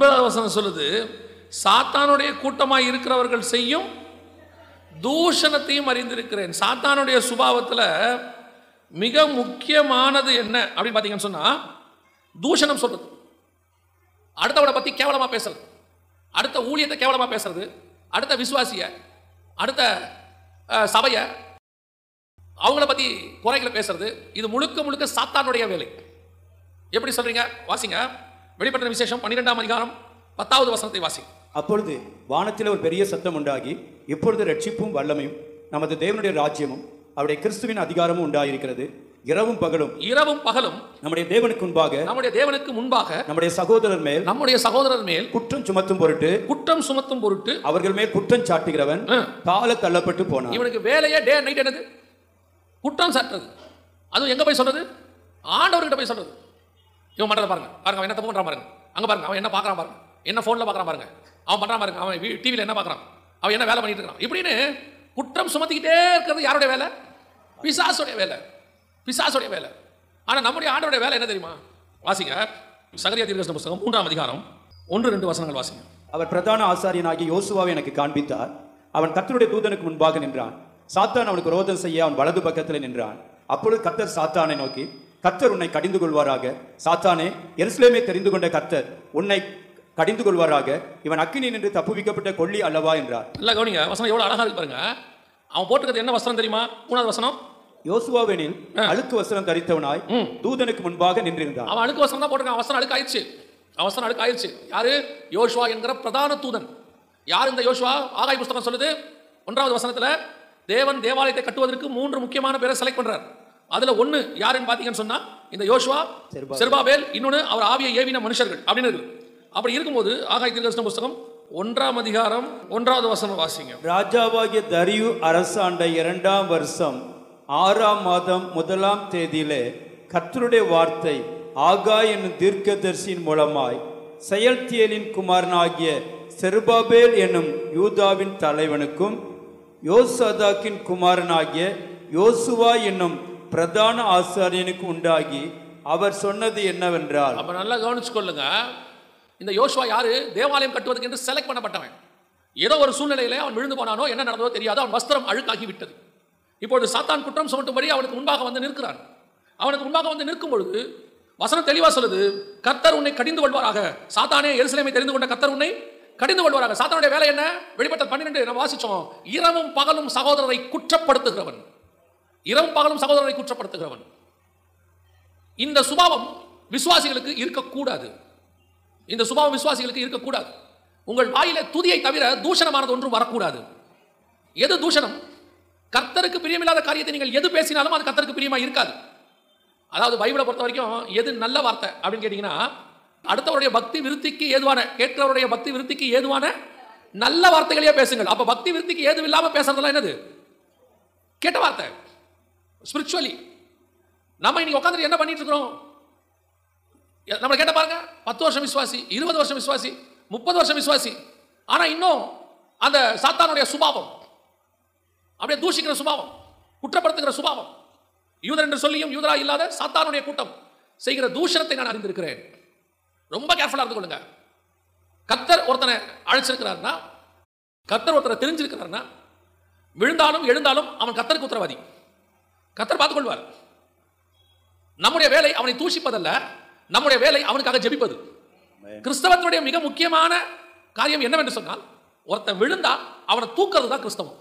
9வது வசனம் சொல்லுது, சாத்தானுடைய கூட்டமாய் இருக்கிறவர்கள் செய்யும் தூஷணத்தையும் அறிந்திருக்கிறேன். சாத்தானுடைய சுபாவத்தில் மிக முக்கியமானது என்ன அப்படின்னு பார்த்தீங்கன்னு சொன்னா தூஷணம் சொல்றது, அடுத்தவனை பத்தி கேவலமா பேசுறது, அடுத்த ஊழியத்தை கேவலமா பேசுறது, அடுத்த விசுவாசிய, அடுத்த சபைய, அவங்கள பத்தி குறைகளை பேசுறது. இது முழுக்க முழுக்க சாத்தானுடைய வேலை. எப்படி சொல்றீங்க? வாசிங்க, வெளிப்படுத்தின விசேஷம் 12ஆம் அதிகாரம் 10வது வசனத்தை வாசி. அப்பொழுது வானத்தில் ஒரு பெரிய சத்தம் உண்டாகி, இப்பொழுது ரட்சிப்பும் வல்லமையும் நமது தேவனுடைய ராஜ்யமும் அவருடைய கிறிஸ்துவின் அதிகாரமும் உண்டாயிருக்கிறது. இரவும் பகலும் நம்முடைய தேவனுக்கு முன்பாக நம்முடைய சகோதரர் மேல் குற்றம் சுமத்தும் பொருட்டு அவர்கள் மேல் குற்றம் சாட்டுகிறவன் கால தள்ளப்பட்டு போனான். இவனுக்கு வேலையே டே நைட் என்னது? குற்றம் சாட்டுறது. அதுவும் எங்க போய் சொல்றது? ஆண்டவர்கிட்ட போய் சொல்றது. இவன் பண்றத பாருங்க, அவன் என்ன தப்பு பண்றான் பாருங்க, அங்க பாருங்க, அவன் என்ன பார்க்கறான் பாருங்க, என்ன போன்ல பார்க்கறான் பாருங்க, அவன் பண்றான் பாருங்க, அவன் டிவில என்ன பார்க்கறான், அவன் என்ன வேலை பண்ணிட்டு இருக்கான், இப்படின்னு குற்றம் சுமத்திக்கிட்டே இருக்கிறது யாருடைய வேலை? பிசாசுடைய வேலை. ஆனா நம்முடைய ஆண்டவருடைய வேலை என்ன தெரியுமா? வாசிங்க, சகரியா தீர்க்கதரிசன புத்தகம் 3ஆம் அதிகாரம் 1-2 வசனங்கள் வாசிங்க. அவர் பிரதான ஆசாரியனாகிய யோசுவாவை எனக்கு காண்பித்தார். அவன் கர்த்தருடைய தூதனுக்கு முன்பாக நின்றான். சாத்தான் அவனுக்கு ரோதம் செய்ய அவன் வலது பக்கத்தில் நின்றான். அப்பொழுது கர்த்தர் சாத்தானை நோக்கி, கர்த்தர் உன்னை கடிந்து கொள்வாராக. சாத்தானே, எருசலேமை தெரிந்து கொண்ட கர்த்தர் உன்னை கடிந்து கொள்வாராக. இவன் அக்கினி நின்று தப்புவிக்கப்பட்ட கொள்ளி அல்லவா என்றார். இல்ல கவனிங்க, வசனம் எவ்வளவு அழகா இருக்கு பாருங்க. அவன் போட்டுக்கிறது என்ன வசனம் தெரியுமா? 3வது வசனம், யோசுவாவெனில் அழுக்கு வஸ்திரம் தரித்தவனாய் தூதனுக்கு முன்பாக நின்றிருந்தான். அவன் அழுக்கு வஸ்திரம் தான் போட்டுருக்கான். வஸ்திரம் அழுக்காயிருச்சு. யாரு? யோசுவா என்கிற பிரதான தூதன். யார் இந்த யோசுவா? ஆகாய் புஸ்தகம் சொல்லுது 1வது வசனத்துல, தேவன் தேவாலயத்தை கட்டுவதற்கு 3 முக்கியமான பேரை செலக்ட் பண்றார். அதுல ஒண்ணு யாருன்னு பாத்தீங்கன்னு சொன்னா இந்த யோசுவா, செருபாபேல், இன்னொன்னு அவர் ஆவியை ஏவின மனுஷர்கள் அப்படின்னு இருக்கு. அப்படி இருக்கும்போது ஆகாய் தீர்க்கதரிசன புஸ்தகம் 1ஆம் அதிகாரம் 1வது வசனம் வாசிங்க. ராஜாவாகிய தரியு அரசாண்ட 2ஆம் வருஷம் 6ஆம் மாதம் 1ஆம் தேதியிலே கர்த்தருடைய வார்த்தை ஆகாய் என்னும் தீர்க்கதரிசியின் மூலமாய் செயல்தியேலின் குமாரனாகிய செருபாபேல் என்னும் யூதாவின் தலைவனுக்கும் யோசதாக்கின் குமாரனாகிய யோசுவா என்னும் பிரதான ஆசாரியனுக்கு உண்டாகி அவர் சொன்னது என்னவென்றால், அப்ப நல்லா கவனிச்சு கொள்ளுங்க, இந்த யோசுவா யாரு? தேவாலயம் கட்டுவதற்கு என்று செலக்ட் பண்ணப்பட்டவன். ஏதோ ஒரு சூழ்நிலையிலே அவன் விழுந்து போனானோ, என்ன நடந்ததோ தெரியாது, அவன் வஸ்திரம் அழுக்காகி விட்டது. இப்பொழுது சாத்தான் குற்றம் சுமட்டும்படி அவனுக்கு முன்பாக வந்து நிற்கிறான். அவனுக்கு முன்பாக வந்து நிற்கும் பொழுது வசனம் தெளிவா சொல்லுது, கர்த்தர் உன்னை கடிந்து கொள்வாராக. சாத்தானே, எருசலேமை தெரிந்து கொண்ட கர்த்தர் உன்னை கடிந்து கொள்வாராக. சாத்தானுடைய வேலை என்ன? வெளிப்பட்ட 12 நம்ம வாசிச்சோம். இரவும் பகலும் சகோதரரை குற்றப்படுத்துகிறவன். இந்த சுபாவம் விசுவாசிகளுக்கு இருக்கக்கூடாது. உங்கள் வாயில துதியை தவிர தூஷணமானது ஒன்றும் வரக்கூடாது. எது தூஷணம்? கர்த்தருக்கு பிரியமில்லாத காரியத்தை நீங்கள் எது பேசினாலும் அது கர்த்தருக்கு பிரியமா இருக்காது. அதாவது பைபிளை பொறுத்த வரைக்கும் எது நல்ல வார்த்தை அப்படின்னு கேட்டீங்கன்னா, அடுத்தவருடைய பக்தி விருத்திக்கு ஏதுவான, கேட்கிறவருடைய பக்தி விருத்திக்கு ஏதுவான நல்ல வார்த்தைகளையே பேசுங்கள். அப்ப பக்தி விருத்திக்கு ஏது இல்லாம பேசுறதெல்லாம் என்னது? கெட்ட வார்த்தை. ஸ்பிரிச்சுவலி நம்ம இன்னைக்கு உட்கார்ந்து என்ன பண்ணிட்டு இருக்கிறோம்? நம்ம கேட்ட பாருங்க, 10 வருஷம் விசுவாசி, 20 வருஷம் விசுவாசி, 30 வருஷம் விசுவாசி, ஆனா இன்னும் அந்த சாத்தானுடைய சுபாவம், அப்படியே தூஷிக்கிற சுபாவம், குற்றப்படுத்துகிற சுபாவம், யூதர் என்று சொல்லியும் யூதரா இல்லாத சாத்தானுடைய கூட்டம் செய்கிற தூஷணத்தை நான் அறிந்திருக்கிறேன். ரொம்ப கேர்ஃபுல்லா இருந்து கொள்ளுங்க. கர்த்தர் ஒருத்தனை அழைச்சிருக்கிறார்னா, கர்த்தர் ஒருத்தரை தெரிஞ்சிருக்கிறார்னா, விழுந்தாலும் எழுந்தாலும் அவன் கர்த்தருக்கு உத்தரவாதி. கர்த்தர் பார்த்துக் கொள்வார். நம்முடைய வேலை அவனை தூஷிப்பதல்ல, நம்முடைய வேலை அவனுக்காக ஜெபிப்பது. கிறிஸ்தவத்தினுடைய மிக முக்கியமான காரியம் என்னவென்று சொன்னால், ஒருத்தன் விழுந்தா அவனை தூக்குறது தான் கிறிஸ்தவம்.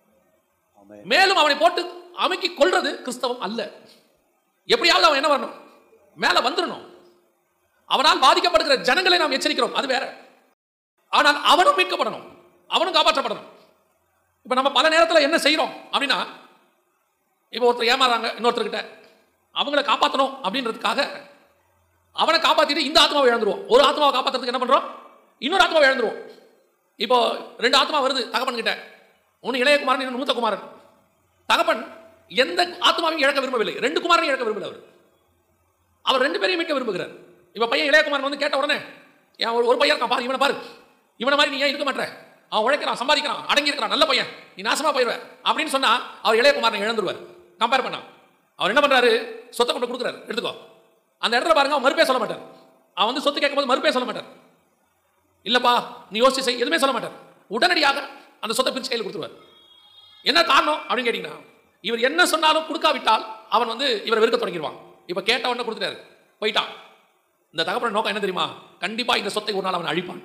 மேலும் அவனை போட்டு அமைக்கி கொள்றது கிறிஸ்தவம் அல்ல. எப்படியாவது அவன் என்ன வரணும்? மேல வந்துடணும். அவனால் பாதிக்கப்படுகிற ஜனங்களை நாம் எச்சரிக்கிறோம், அது வேற. ஆனால் அவனும் மீட்கப்படணும், அவனும் காப்பாற்றப்படணும். இப்ப நம்ம பல நேரத்தில் என்ன செய்யறோம் அப்படின்னா, இப்போ ஒருத்தர் ஏமாறாங்க இன்னொருத்தர்கிட்ட, அவங்கள காப்பாற்றணும் அப்படின்றதுக்காக அவனை காப்பாற்றிட்டு இந்த ஆத்மாவை இழந்துருவோம். ஒரு ஆத்மாவை காப்பாற்றுறதுக்கு என்ன பண்றோம்? இன்னொரு ஆத்மாவை இழந்துருவோம். இப்போ 2 ஆத்மா வருது தகப்பன் கிட்ட, ஒன்று இளையகுமாரன், இன்னொன்று மூத்த குமாரன். தகப்பன் எந்த ஆத்மாவையும் இழக்க விரும்பவில்லை, 2 குமாரனையும் இழக்க விரும்பல. அவர் 2 பேரையும் மீட்க விரும்புகிறார். இப்போ பையன் இளையகுமாரன் வந்து கேட்ட உடனே, ஒரு பையன் இருக்கான் பாரு, இவனை பாரு, இவனை மாதிரி நீ ஏன் இருக்க மாட்டேற, அவன் உழைக்கிறான், சம்பாதிக்கிறான், அடங்கி இருக்கிறான், நல்ல பையன், நீ நாசமா போயிடுவ அப்படின்னு சொன்னா அவர் இளையகுமாரனை இழந்துருவார். கம்பேர் பண்ணா அவர் என்ன பண்றாரு? சொத்தை கொண்டு கொடுக்குறாரு, எடுத்துக்கோ. அந்த இடத்துல பாருங்க, அவன் மறுப்பே சொல்ல மாட்டார். அவன் வந்து சொத்து கேட்கும் போது மறுப்பே சொல்ல மாட்டார். இல்லப்பா நீ யோசிச்சு செய், எதுவுமே சொல்ல மாட்டார். உடனடியாக அந்த சொத்தை பிரிச்சு கையில் கொடுத்துருவார். என்ன காரணம் அப்படின்னு கேட்டீங்கன்னா, இவர் என்ன சொன்னாலும் கொடுக்காவிட்டால் அவன் வந்து இவர் வெறுக்க தொடங்கிடுவான். இப்ப கேட்ட உடனே கொடுத்துட்டாரு, போயிட்டான். இந்த தகப்பன நோக்கம் என்ன தெரியுமா? கண்டிப்பா இந்த சொத்தை ஒரு நாள் அவன் அழிப்பான்.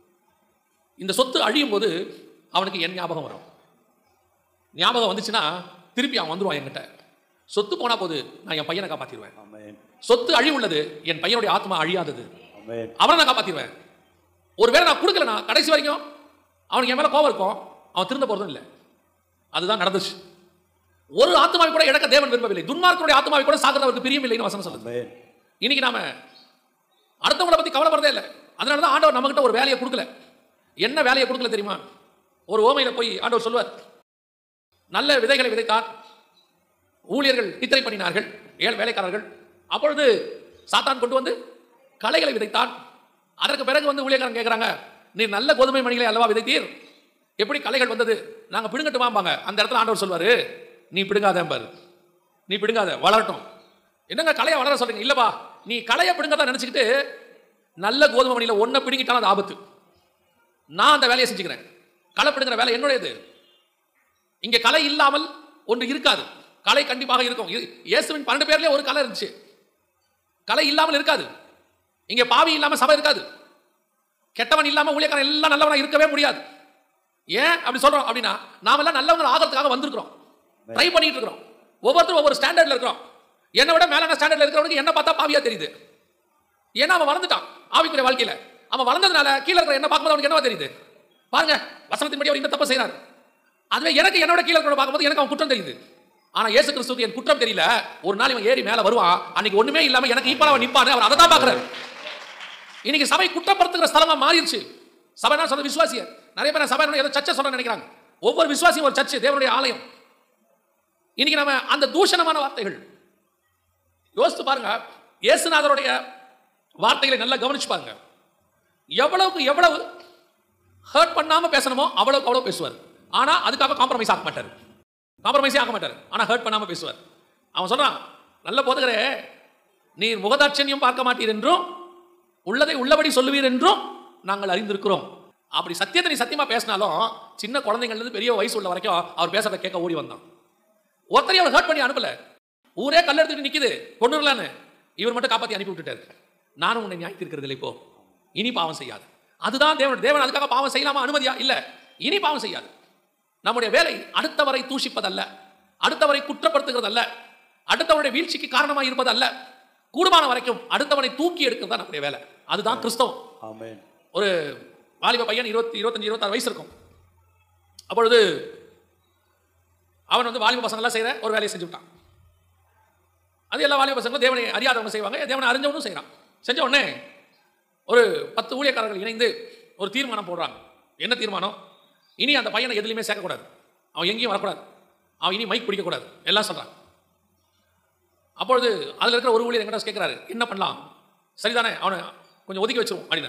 இந்த சொத்து அழியும் போது அவனுக்கு என் ஞாபகம் வரும். ஞாபகம் வந்துச்சுன்னா திருப்பி அவன் வந்துடுவான் என்கிட்ட. சொத்து போனா போது நான் என் பையனை காப்பாத்திடுவேன். சொத்து அழிவுள்ளது, என் பையனுடைய ஆத்மா அழியாதது, அவனை நான் காப்பாத்திடுவேன். ஒருவேளை நான் கொடுக்கலனா கடைசி வரைக்கும் அவனுக்கு என் மேல கோபம் இருக்கும், அவன் திருந்த போறதும் இல்லை. அதுதான் நடந்துச்சு. ஒரு ஆத்மாவை கூட இழக்க தேவன் விரும்பவில்லை. துன்மார்க்கனுடைய ஆத்மாவை கூட சாகிறவருக்கு பிரியம் இல்லைன்னு வசனம் சொல்லுது. இன்னைக்கு நாம அடுத்தவங்களை பத்தி கவலைப்படுறதே இல்லை. அதனாலதான் ஆண்டவர் நம்ம கிட்ட ஒரு வேலையை கொடுக்கல. என்ன வேலையை கொடுக்கல தெரியுமா? ஒரு ஓமையில போய் ஆண்டவர் சொல்லுவார், நல்ல விதைகளை விதைத்தார், ஊழியர்கள் நித்திரை பண்ணினார்கள், 7 வேலைக்காரர்கள். அப்பொழுது சாத்தான் கொண்டு வந்து களைகளை விதைத்தான். அதற்கு பிறகு வந்து ஊழியக்காரன் கேட்கிறாங்க, நீர் நல்ல கோதுமை மணிகளை அல்லவா விதைத்தீர், எப்படி களைகள் வந்தது? நாங்க பிடுங்கட்டுமாம்பாங்க. அந்த இடத்துல ஆண்டவர் சொல்வாரு, நீ பிடுங்காத பாரு, நீ பிடுங்காத, வளரட்டும். என்னங்க களையை வளர சொல்றீங்க? இல்லப்பா, நீ களையை பிடுங்கதான் நினைச்சுக்கிட்டு நல்ல கோதுமை மணியில ஒன்ன பிடுங்கிட்டாலும் அது ஆபத்து. நான் அந்த வேலையை செஞ்சுக்கிறேன். களை பிடுங்கிற வேலை என்னுடையது. இங்க கலை இல்லாமல் ஒன்று இருக்காது. கலை கண்டிப்பாக இருக்கும். இயேசுவின் 12 பேர்லயே ஒரு கலை இருந்துச்சு. கலை இல்லாமல் இருக்காது. இங்க பாவி இல்லாம சபை இருக்காது. கெட்டவன் இல்லாம ஊழியக்காரன் எல்லாம் நல்லவனா இருக்கவே முடியாது. ஏன் அப்படி சொல்றோம் அப்படின்னா, நாம எல்லாம் நல்லவங்க ஆகிறதுக்காக வந்திருக்கிறோம், ட்ரை பண்ணிட்டு இருக்கிறோம். ஒவ்வொருத்தரும் ஒவ்வொரு ஸ்டாண்டர்ட்ல இருக்கிறோம். என்னை விட மேலான ஸ்டாண்டர்ட்ல இருக்கிறவனுக்கு என்ன பார்த்தா பாவியா தெரியுது. ஏன்னா அவன் வளர்ந்துட்டான் ஆவிக்குரிய வாழ்க்கையில. அவன் வளர்ந்ததுனால கீழே இருக்கிற என்ன பார்க்கும்போது அவனுக்கு என்னவா தெரியுது? பாருங்க, வசனத்தின்படி அவர் இந்த தப்பு செய்யறாரு. அதுவே எனக்கு என்னோட கீழே இருக்கிற பார்க்கும்போது எனக்கு அவன் குற்றம் தெரியுது. ஆனா இயேசு கிறிஸ்துவுக்கு என் குற்றம் தெரியல. ஒரு நாள் இவன் ஏறி மேல வருவான், அன்னைக்கு ஒண்ணுமே இல்லாம எனக்கு ஈக்குவலா நிப்பான்னு அவர் அதை தான் பார்க்கிறார். இன்னைக்கு சபை குற்றப்படுத்துகிற ஸ்தலமா மாறிடுச்சு. சபைனா சொல்ற விசுவாசிய நிறைய பேர் சபை ஏதோ சர்ச்சை சொல்ல நினைக்கிறாங்க. ஒவ்வொரு விசுவாசியும் ஒரு சர்ச்சை, தேவனுடைய ஆலயம். இன்னைக்கு நம்ம அந்த தூஷணமான வார்த்தைகள் யோசித்து பாருங்க. இயேசுநாதருடைய வார்த்தைகளை நல்லா கவனிச்சு பாருங்க. எவ்வளவுக்கு எவ்வளவு ஹர்ட் பண்ணாம பேசணுமோ அவ்வளவுக்கு அவ்வளவு பேசுவார். ஆனா அதுக்காக காம்ப்ரமைஸ் ஆக மாட்டார். காம்ப்ரமைஸே ஆக மாட்டார். ஆனா ஹர்ட் பண்ணாம பேசுவார். அவன் சொல்றான், நல்ல போதுகிறே, நீர் முகதாட்சண்யம் பார்க்க மாட்டீர் என்றும் உள்ளதை உள்ளபடி சொல்லுவீர் என்றும் நாங்கள் அறிந்திருக்கிறோம். அப்படி சத்தியத்தை நீ சத்தியமா பேசினாலும் சின்ன குழந்தைங்கள்ல இருந்து பெரிய வயசு உள்ள வரைக்கும் அவர் பேச கேட்க ஓடி வந்தான். ஒருத்தரையும் அவர் ஹர்ட் பண்ணி அனுப்பல. ஊரே கல் எடுத்துட்டு நிக்குது கொண்டு வரலான்னு, இவர் மட்டும் காப்பாற்றி அனுப்பி விட்டுட்டாரு. நானும் உன்னை நியாயத்திருக்கிறது இல்லை, இப்போ இனி பாவம் செய்யாது. அதுதான் தேவன் அதுக்காக பாவம் செய்யலாமா? அனுமதியா? இல்ல, இனி பாவம் செய்யாது. நம்முடைய வேலை அடுத்தவரை தூஷிப்பதல்ல, அடுத்தவரை குற்றப்படுத்துகிறது அல்ல, அடுத்தவருடைய வீழ்ச்சிக்கு காரணமாக இருப்பது அல்ல. கூடுமான வரைக்கும் அடுத்தவனை தூக்கி எடுக்கிறது தான் நம்முடைய வேலை. அதுதான் கிறிஸ்தவம். ஆமென். ஒரு வாலிப பையன் 25-26 வயசு இருக்கும். அப்பொழுது அவன் வந்து வாலிப பசங்க எல்லாம் செய்யற ஒரு வேலையை செஞ்சு விட்டான். அது எல்லா வாலிப பசங்களும் தேவனை அறியாதவங்க செய்வாங்க, தேவனை அறிஞ்சவனும் செய்யறான். செஞ்ச உடனே ஒரு 10 ஊழியக்காரர்கள் இணைந்து ஒரு தீர்மானம் போடுறாங்க. என்ன தீர்மானம்? இனி அந்த பையனை எதுலையுமே சேர்க்கக்கூடாது, அவன் எங்கேயும் வரக்கூடாது, அவன் இனி மைக் பிடிக்கக்கூடாது, எல்லாம் சொல்றான். அப்பொழுது அதில் இருக்கிற ஒரு ஊழியர் என்கிட்ட கேட்கிறாரு, என்ன பண்ணலாம்? சரிதானே, அவனை கொஞ்சம் ஒதுக்கி வச்சிருவோம் அப்படின்னு.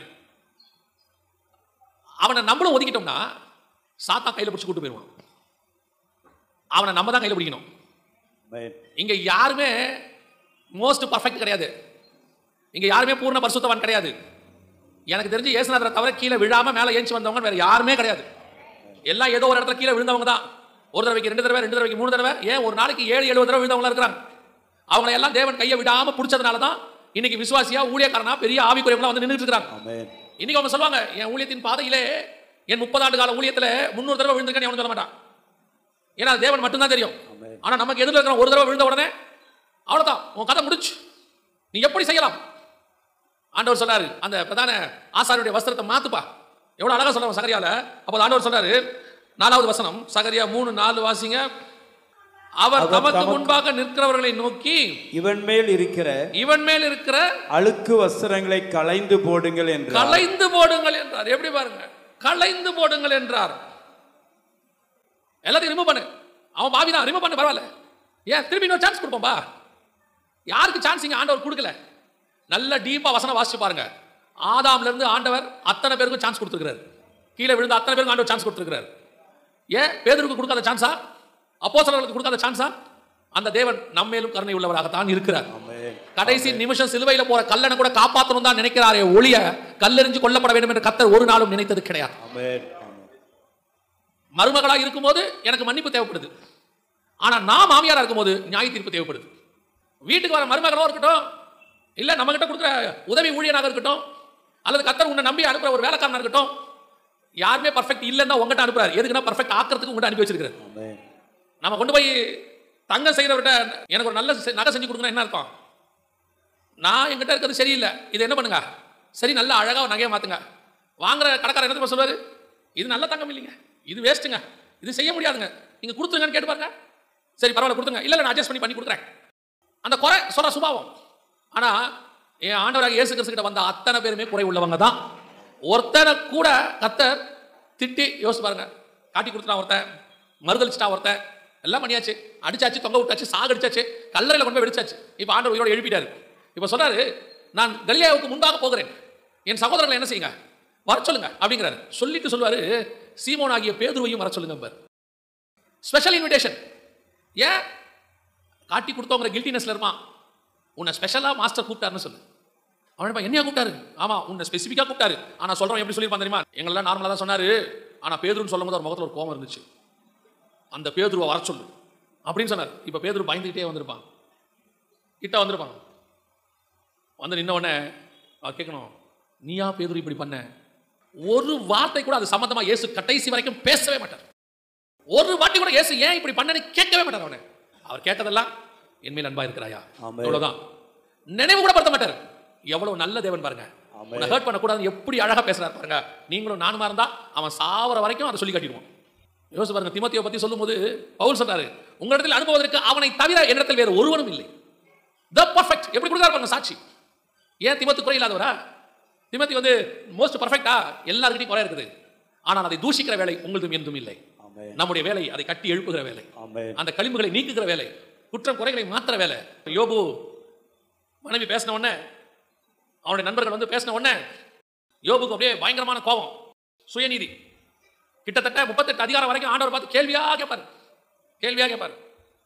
அவனை நம்மளும் ஒதுக்கிட்டோம்னா சாத்தான் கையில் பிடிச்சி கூட்டு போயிடுவான். அவனை நம்ம தான் கையில் பிடிக்கணும். இங்க யாருமே மோஸ்ட் பர்ஃபெக்ட் கிடையாது. இங்க யாருமே பூர்ண பரிசுத்தவான் கிடையாது. எனக்கு தெரிஞ்சு இயேசுநாதரை தவிர கீழே விழாம மேலே ஏஞ்சி வந்தவங்க வேற யாருமே கிடையாது. எல்லாம் ஏதோ ஒரு இடத்துல கீழே விழுந்தவங்க தான். ஒரு தடவைக்கு 2 தடவை, 2 தடவைக்கு 3 தடவை, ஏன் ஒரு நாளைக்கு 7-7 தடவை விழுந்தவங்களா இருக்கிறாங்க. அவங்களை எல்லாம் தேவன் கையை விடாம பிடிச்சதுனால தான் இன்னைக்கு விசுவாசியா ஊழியக்காரனா பெரிய ஆவிக்குரியவங்களா வந்து நின்றுட்டு இருக்காங்க. இன்னைக்கு அவங்க சொல்லுவாங்க, என் ஊழியத்தின் பாதையிலே என் 30 ஆண்டு கால ஊழியத்தில் 300 தடவை விழுந்திருக்கேன்னு அவன் சொல்ல மாட்டான். ஏன்னா தேவன் மட்டும்தான் தெரியும். ஆனா நமக்கு எதிரில் இருக்கிற ஒரு தடவை விழுந்த உடனே அவ்வளவுதான், உன் கதை முடிச்சு, நீ எப்படி செய்யலாம்? ஆண்டவர் சொன்னாரு, அந்த பிரதான ஆசாரியருடைய வஸ்திரத்தை மாத்துப்பா. எவ்வளவு அழகா சொல்றாங்க சகரியால. அப்போ ஆண்டவர் சொன்னாரு, 4வது வசனம், சகரியா 3:4 வாசிங்க. அவர் தமக்கு முன்பாக நிற்கிறவர்களை நோக்கி, இவன் மேல் இருக்கிற அழுக்கு வஸ்திரங்களை களைந்து போடுங்கள் என்றார். களைந்து போடுங்கள் என்றார். எப்படி பாருங்க, களைந்து போடுங்கள் என்றார். எல்லாத்தையும் ரிமூவ் பண்ணு. அவன் பாவி தான், ரிமூவ் பண்ணு, பரவாயில்ல. ஏன் திருப்பி இன்னொரு சான்ஸ் கொடுப்போம்பா? யாருக்கு சான்ஸ் இங்க ஆண்டவர் கொடுக்கல? நல்ல டீப்பா வசனம் வாசிச்சு பாருங்க. ஆதாம்ல இருந்து ஆண்டவர் அத்தனை பேருக்கும் சான்ஸ் கொடுத்துருக்கிறார். கீழே விழுந்த அத்தனை பேருக்கும் ஆண்டவர் சான்ஸ் கொடுத்துருக்கிறார். ஏன் பேதுருக்கு கொடுக்காத சான்ஸா? அப்போஸ்தலர்களுக்கு கொடுக்காத சான்ஸா? அந்த தேவன் நம்மேலும் கருணை உள்ளவராகத்தான் இருக்கிறார். ஆமென். கடைசி நிமிஷம் சிலுவையில போற கல்லனை கூட காப்பாற்றணும் தான் நினைக்கிறாரே ஒழிய கல்லெறிஞ்சு கொல்லப்பட வேண்டும் என்று கர்த்தர் ஒரு நாளும் நினைத்தது கிடையாது. ஆமென். மருமகளா இருக்கும்போது எனக்கு மன்னிப்பு தேவைப்படுது. ஆனா நான் மாமியாரா இருக்கும்போது நியாய தீர்ப்பு தேவைப்படுது. வீட்டுக்கு வர மருமகளோ இருக்கட்டும், இல்ல நம்ம கிட்ட கொடுக்குற உதவி ஊழியனாக இருக்கட்டும், அல்லது கர்த்தர் உன்னை நம்பி அனுப்புற ஒரு வேலைக்காரனா இருக்கட்டும், யாருமே பர்ஃபெக்ட் இல்லைன்னா உங்ககிட்ட அனுப்புறாரு. எதுக்குன்னா பர்ஃபெக்ட் ஆக்கிறதுக்கு உங்ககிட்ட அனுப்பி வச்சிருக்காரு. ஆமென். நம்ம கொண்டு போய் தங்கம் செய்கிறவர்கிட்ட எனக்கு ஒரு நல்ல நகை செஞ்சு கொடுக்கணும் என்ன அர்த்தம்? நான் என்கிட்ட இருக்கிறது சரியில்லை, இது என்ன பண்ணுங்க, சரி நல்ல அழகாக நகையை மாற்றுங்க. வாங்குற கடைக்காரர் என்ன சொல்லுவார், இது நல்ல தங்கம் இல்லைங்க, இது வேஸ்ட்டுங்க, இது செய்ய முடியாதுங்க, நீங்கள் கொடுத்துருங்கன்னு கேட்டு பாருங்க. சரி பரவாயில்ல கொடுத்துருங்க, இல்லை நான் அட்ஜஸ்ட் பண்ணி கொடுக்குறேன். அந்த குறை சொல்கிற சுபாவம். ஆனால் என் ஆண்டவராக இயேசு கிறிஸ்து கிட்ட வந்த அத்தனை பேருமே குறை உள்ளவங்க தான். ஒருத்தனை கூட கர்த்தர் திட்டி யோசிச்சு பாருங்க. காட்டி கொடுத்துட்டா ஒருத்தன், மறுதளிச்சிட்டா ஒருத்தன், எல்லாம் பண்ணியாச்சு, அடிச்சாச்சு, தொங்க விட்டாச்சு, சாகடிச்சாச்சு, கல்லறையில் கொண்டு போய் வெடிச்சாச்சு. இப்போ ஆண்டவர் உயிரோடு எழுப்பிட்டாரு. இப்போ சொல்றாரு, நான் கலிலேயாவுக்கு முன்பாக போகிறேன், என் சகோதரர்களை என்ன செய்யுங்க, வர சொல்லுங்க அப்படிங்கிறாரு. சொல்லிட்டு சொல்லுவாரு, சீமோன் ஆகிய பேதுருவையும் வர சொல்லுங்க. Special invitation. ஏன் காட்டி கொடுத்தவங்கிற கில்ட்டினஸ்ல இருப்பான். உன்னை ஸ்பெஷலா மாஸ்டர் கூப்பிட்டாருன்னு சொல்லு. அவன் என்னையா கூப்பிட்டாரு? ஆமா உன்னை ஸ்பெசிஃபிக்கா கூப்பிட்டாரு. ஆனா சொல்றோம் எப்படி சொல்லியிருப்பான் தெரியுமா? எங்களெல்லாம் நார்மலா தான் சொன்னாரு, ஆனா பேதுருன்னு சொல்லும் போது ஒரு முகத்தில் ஒரு கோபம் இருந்துச்சு. அந்த பேதுருவை வர சொல்லு அப்படின்னு சொன்னார். இப்போ பேதுரு பயந்துகிட்டே வந்திருப்பான், கிட்ட வந்திருப்பான். வந்து நின்ன உடனே அவர் கேட்கணும், நீயா பேதுரு இப்படி பண்ண? ஒரு வார்த்தை கூட அது சம்பந்தமா இயேசு கடைசி வரைக்கும் பேசவே மாட்டார். ஒரு வார்த்தை கூட இயேசு ஏன் இப்படி பண்ணன்னு கேட்கவே மாட்டார். அவனை அவர் கேட்டதெல்லாம் என்மேல் அன்பா இருக்கிறாயா, அவ்வளவுதான். நினைவு கூட படுத்த மாட்டார். எவ்வளவு நல்ல தேவன் பாருங்க. உன்னை ஹர்ட் பண்ணக்கூடாது எப்படி அழகா பேசுறாரு பாருங்க. நீங்களும் நானுமா இருந்தா அவன் சாவர வரைக்கும் அதை சொல்லி காட்டிடுவோம். யோசிச்சு பாருங்க. தீமோத்தேயை பத்தி சொல்லும்போது பவுல் சொல்றாரு, உங்களிடத்தில் அனுப்புவதற்கு அவனை தவிர என்னிடத்தில் வேறு ஒருவனும் இல்லை. The perfect. எப்படி கொடுத்தாரு பாருங்க சாட்சி. ஏன் தீமோத்தே குறை இல்லாதவரா? தீமோத்தே வந்து மோஸ்ட் பெர்ஃபெக்ட்டா, எல்லார்கிட்டையும் குறை இருக்குது. ஆனால் அதை தூஷிக்கிற வேலை உங்களுக்கும் என்றும் இல்லை. நம்முடைய வேலை அதை கட்டி எழுப்புகிற வேலை, அந்த களிம்புகளை நீக்குகிற வேலை, குற்றம் குறைகளை மாற்றுற வேலை. யோபு மனைவி பேசின உடனே, அவனுடைய நண்பர்கள் வந்து பேசின உடனே யோபுக்கு அப்படியே பயங்கரமான கோபம், சுயநீதி. கிட்டத்தட்ட 38 அதிகாரம் வரைக்கும் ஆண்டவர் பார்த்து கேள்வியா கேட்பார்.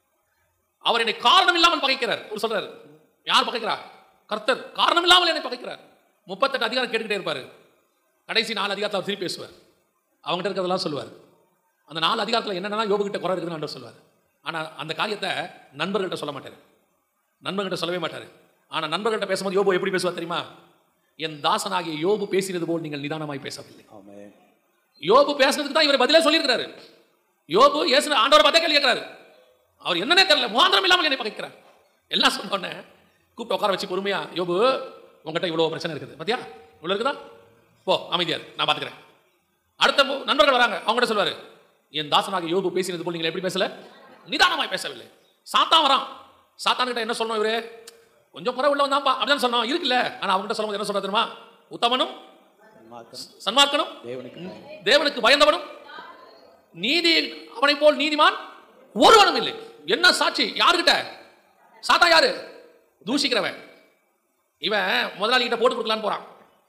அவர் என்னை காரணம் இல்லாமல் பகைக்கிறார். அவர் சொல்றாரு, யார் பகைக்கிறா? கர்த்தர் காரணம் இல்லாமல் என்னை பகைக்கிறார். 38 அதிகாரம் கேட்டுக்கிட்டே இருப்பாரு. கடைசி 4 அதிகாரத்தில் அவர் திருப்பி பேசுவார், அவங்ககிட்ட இருக்கிறதெல்லாம் சொல்லுவார். அந்த 4 அதிகாரத்தில் என்னென்னா யோபுகிட்ட குறை இருக்குதுன்னு ஆண்டவர் சொல்லுவார். ஆனால் அந்த காரியத்தை நண்பர்கள்ட்ட சொல்ல மாட்டார், நண்பர்கிட்ட சொல்லவே மாட்டார். ஆனால் நண்பர்கள்ட்ட பேசும்போது யோபு எப்படி பேசுவார் தெரியுமா? என் தாசனாகிய யோபு பேசினது போல் நீங்கள் நிதானமாய் பேசவில்லை. யோபு பேசுறதுக்கு தான் இவர் பதிலே சொல்லியிருக்கிறாரு. யோபு இயேசு ஆண்டவரை பார்த்தே கேள்வி கேட்கிறாரு. அவர் என்னன்னே தெரியல, முகாந்திரம் இல்லாமல் என்னை பகைக்கிறார். எல்லாம் சொன்னோடனே கூப்பிட்டு உட்கார வச்சு பொறுமையா, யோபு உங்ககிட்ட இவ்வளோ பிரச்சனை இருக்குது பார்த்தியா, இவ்வளோ இருக்குதா, போ அமைதியார், நான் பார்த்துக்கிறேன். அடுத்த நண்பர்கள் வராங்க, அவங்ககிட்ட சொல்லுவார், என் தாசனாக யோபு பேசினது போல் நீங்கள் எப்படி பேசல, நிதானமாய் பேசவில்லை. சாத்தான் வரான், சாத்தான்கிட்ட என்ன சொல்லணும், இவரு கொஞ்சம் குறை உள்ளவன் தான்ப்பா அப்படின்னு சொன்னோம் இருக்குல்ல. ஆனால் அவங்ககிட்ட சொல்லும்போது என்ன சொல்ற தெரியுமா? உத்தமனும் சன்மார்க்கனும் தேவனுக்கு பயந்தவனும் நீதி அவனை போல் நீதிமான் ஒருவனும் இல்லை. என்ன சாட்சி? யாருக்கிட்ட? சாத்தா யாரு? தூஷிக்கிறவன். இவன் முதலாளி கிட்ட போட்டு கொடுக்கலான்னு போறான்.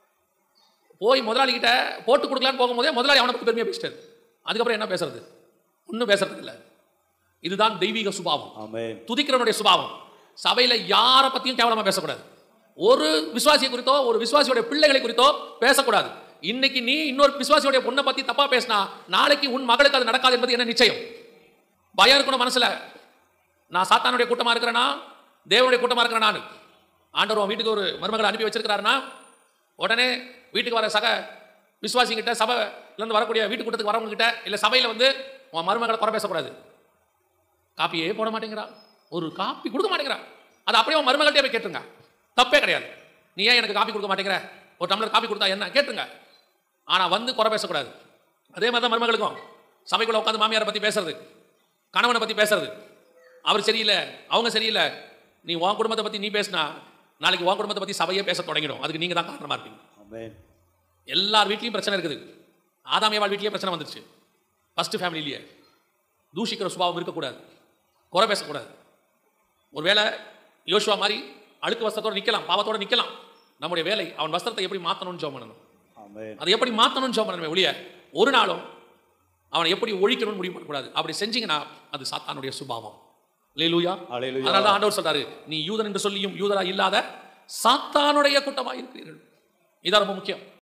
போய் முதலாளி கிட்ட போட்டு கொடுக்கலான்னு போகும்போதே முதலாளி அவனை பற்றி பெருமையா பேசிட்டாரு. அதுக்கப்புறம் என்ன பேசுறது? ஒன்றும் பேசுறது இல்லை. இதுதான் தெய்வீக சுபாவம், துதிக்கிறவனுடைய சுபாவம். சபையில யாரை பத்தியும் கேவலமா பேசக்கூடாது. ஒரு விசுவாசியை குறித்தோ ஒரு விசுவாசியோட பிள்ளைகளை குறித்தோ பேசக்கூடாது. இன்னைக்கு நீ இன்னொரு விசுவாசியோட பொண்ணை பத்தி தப்பா பேசினா நாளைக்கு உன் மகளுக்கு அது நடக்காது என்பது என்ன நிச்சயம்? பயம் இருக்கணும் மனசுல. நான் சாத்தானுடைய கூட்டமா இருக்கிறேனா தேவனுடைய கூட்டமா இருக்கிறேன்? நான் ஆண்டவர் வீட்டுக்கு ஒரு மருமகளை அனுப்பி வச்சிருக்கிறாருன்னா உடனே வீட்டுக்கு வர சக விசுவாசிகிட்ட, சபையிலேருந்து வரக்கூடிய வீட்டு கூட்டத்துக்கு வரவங்க கிட்ட, இல்லை சபையில் வந்து உன் மருமகளை குறை பேசக்கூடாது. காப்பியே போட மாட்டேங்கிறா, ஒரு காப்பி கொடுக்க மாட்டேங்கிறா, அது அப்படியே உன் மருமகள்கிட்டே போய் கேட்டுருங்க, தப்பே கிடையாது. நீ ஏன் எனக்கு காப்பி கொடுக்க மாட்டேங்கிற, ஒரு டம்ளர் காப்பி கொடுத்தா என்ன கேட்டுருங்க. ஆனால் வந்து குறை பேசக்கூடாது. அதே மாதிரி தான் மருமகளுக்கும் சபைக்குள்ள உட்காந்து மாமியாரை பற்றி பேசுறது, கணவனை பற்றி பேசுறது, அவர் சரியில்லை அவங்க சரியில்லை. நீ உன் குடும்பத்தை பற்றி நீ பேசினா நாளைக்கு உன் குடும்பத்தை பற்றி சபையே பேச தொடங்கிடும். அதுக்கு நீங்கள் தான் காரணமாக இருப்பீங்க. எல்லார் வீட்லையும் பிரச்சனை இருக்குது. ஆதாம் ஏவாள் வீட்லேயே பிரச்சனை வந்துருச்சு. ஃபர்ஸ்ட் ஃபேமிலியிலேயே தூஷிக்கிற சுபாவம் இருக்கக்கூடாது, குறை பேசக்கூடாது. ஒருவேளை யோசுவா மாதிரி அழுக்கு வஸ்திரத்தோடு நிற்கலாம், பாவத்தோடு நிற்கலாம். நம்முடைய வேலை அவன் வஸ்திரத்தை எப்படி மாற்றணும்னு ஜெபம் பண்ணணும். அதை எப்படி மாற்றணும்னு ஜெபம் பண்ணணும் ஒழிய ஒரு நாளும் அவனை எப்படி ஒழிக்கணும்னு முடிவு பண்ணக்கூடாது. அப்படி செஞ்சீங்கன்னா அது சாத்தானுடைய சுபாவம். அல்லேலூயா. அல்லேலூயா. அதனால தான் ஆண்டவர் சொல்றாரு, நீ யூதன் என்று சொல்லியும் யூதரா இல்லாத சாத்தானுடைய கூட்டமாக இருக்கிறீர்கள். இதான் ரொம்ப முக்கியம்.